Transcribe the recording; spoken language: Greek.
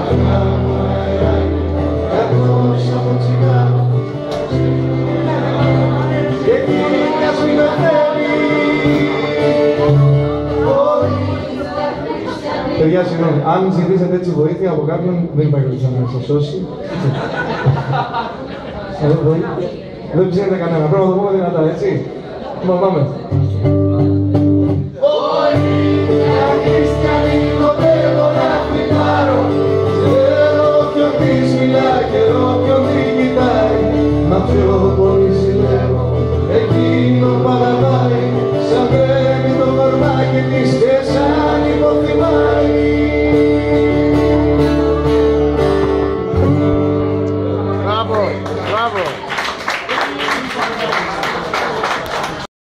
Παιδιά, συγγνώμη, αν ζητήσετε έτσι βοήθεια από κάποιον, δεν υπάρχει περίπτωση να σας σώσει. Δεν ψήνεται κανένα, πρέπει να το πούμε δυνατά, έτσι. Λοιπόν, πάμε. Μα πιο πολύ συλλέγω, εκείνο παραπάει, σαν πρέπει το κορμάκι της και σαν υποθυμάει. Μπράβο, μπράβο.